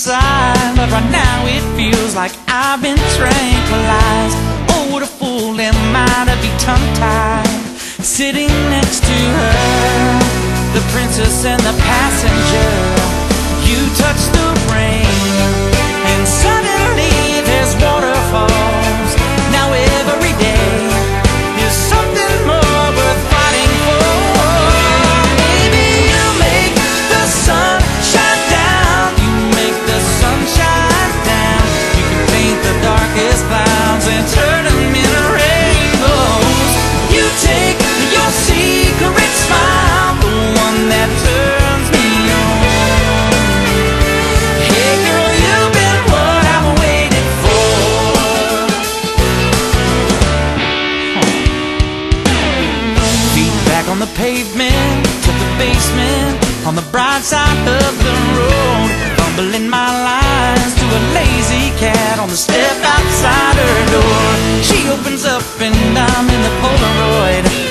inside, but right now it feels like I've been tranquilized. Oh, what a fool am I to be tongue-tied, sitting next to her, the princess and the passenger. You touch the rain, and suddenly there's waterfalls. Now every day is something more worth fighting for. Maybe you make the sun shine down, you make the sun shine down. You can paint the darkest clouds and turn them into rainbows. You take your secret smile, the one that turns me on. Hey girl, you've been what I've waited for. Feet back on the pavement, to the basement, on the bright side of the road, fumbling my lines to a lazy cat on the step outside her door. She opens up and I'm in the Polaroid.